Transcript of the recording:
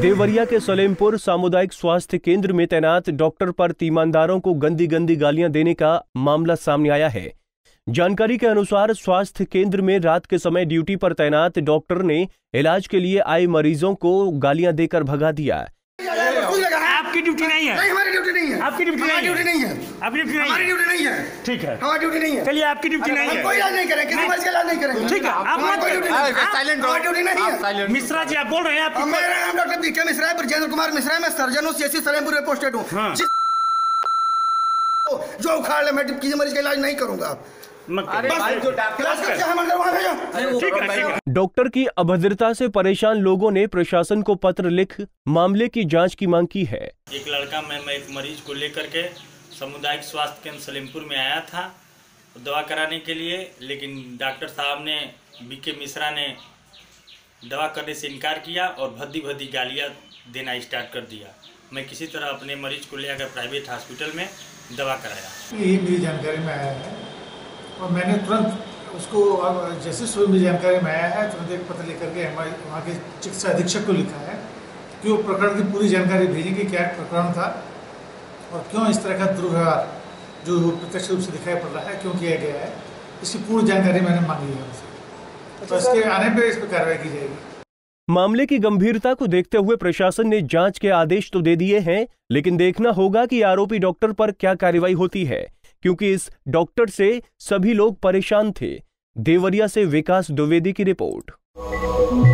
देवरिया के सलेमपुर सामुदायिक स्वास्थ्य केंद्र में तैनात डॉक्टर पर तीमानदारों को गंदी गंदी गालियां देने का मामला सामने आया है। जानकारी के अनुसार स्वास्थ्य केंद्र में रात के समय ड्यूटी पर तैनात डॉक्टर ने इलाज के लिए आए मरीजों को गालियां देकर भगा दिया। आपकी ड्यूटी नहीं है। नहीं, हमारी ड्यूटी नहीं है। आपकी ड्यूटी नहीं है। ड्यूटी नहीं है। आपकी ड्यूटी नहीं है। हमारी ड्यूटी नहीं है। ठीक है, हमारी ड्यूटी नहीं है। चलिए आपकी ड्यूटी नहीं है। कोई इलाज नहीं करेंगे, किसी मरीज का इलाज नहीं करेंगे। ठीक है, आप मत साइलेंट ड्यूटी नहीं है। मिश्रा जी आप बोल रहे हैं। मेरा नाम डॉक्टर बीके मिश्रा है, ब्रजेंद्र कुमार मिश्रा है, मैं सर्जन हूँ, सीएससी सलेमपुर में पोस्टेड हूँ। जो उखाड़ ले मैं किसी मरीज का इलाज नहीं करूंगा। डॉक्टर की अभद्रता से परेशान लोगों ने प्रशासन को पत्र लिख मामले की जांच की मांग की है। एक लड़का मैं एक मरीज को लेकर के सामुदायिक स्वास्थ्य केंद्र सलेमपुर में आया था दवा कराने के लिए, लेकिन डॉक्टर साहब ने बीके मिश्रा ने दवा करने से इनकार किया और भद्दी गालियां देना स्टार्ट कर दिया। मैं किसी तरह अपने मरीज को ले आकर प्राइवेट हॉस्पिटल में दवा कराया। ये मेरी जानकारी में आया है और मैंने तुरंत उसको, जैसे सुबह मेरी जानकारी में आया है तुरंत एक पत्र लेकर के वहाँ के चिकित्सा अधीक्षक को लिखा है कि वो प्रकरण की पूरी जानकारी भेजें कि क्या प्रकरण था और क्यों इस तरह का दुर्व्यवहार जो प्रत्यक्ष रूप से दिखाई पड़ रहा है क्यों किया गया है, इसकी पूरी जानकारी मैंने मांगी है उनसे। तो इसके आने पर इस पर कार्रवाई की जाएगी। मामले की गंभीरता को देखते हुए प्रशासन ने जांच के आदेश तो दे दिए हैं, लेकिन देखना होगा कि आरोपी डॉक्टर पर क्या कार्रवाई होती है, क्योंकि इस डॉक्टर से सभी लोग परेशान थे। देवरिया से विकास द्विवेदी की रिपोर्ट।